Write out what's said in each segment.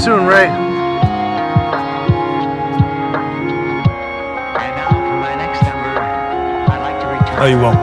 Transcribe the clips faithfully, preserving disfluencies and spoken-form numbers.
soon, Ray. And now for my next number, I'd like to return. Oh, you won't.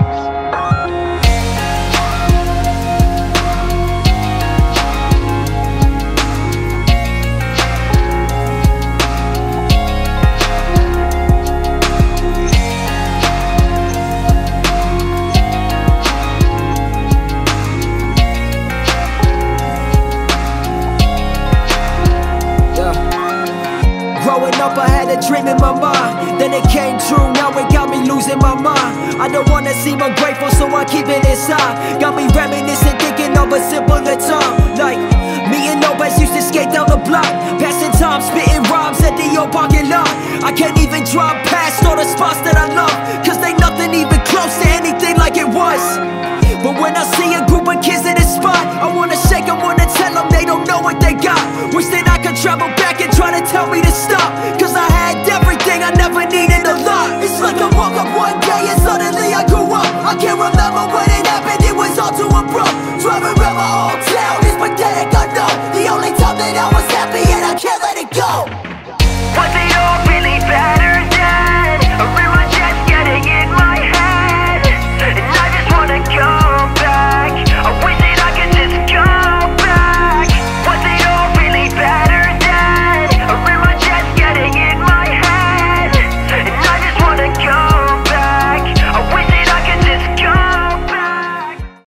Growing up, I had a dream in my mind. Then it came true, now it got me losing my mind. I don't wanna seem ungrateful, so I keep it inside. Got me reminiscing, thinking of a simpler time. Like, me and Nobes used to skate down the block, passing time, spitting rhymes at the old parking lot. I can't even drive past all the spots that I love, cause they nothing even close to anything like it was. But when I see a group of kids in this spot, I wanna shake them, wanna tell them they don't know what they got. Wish that I could travel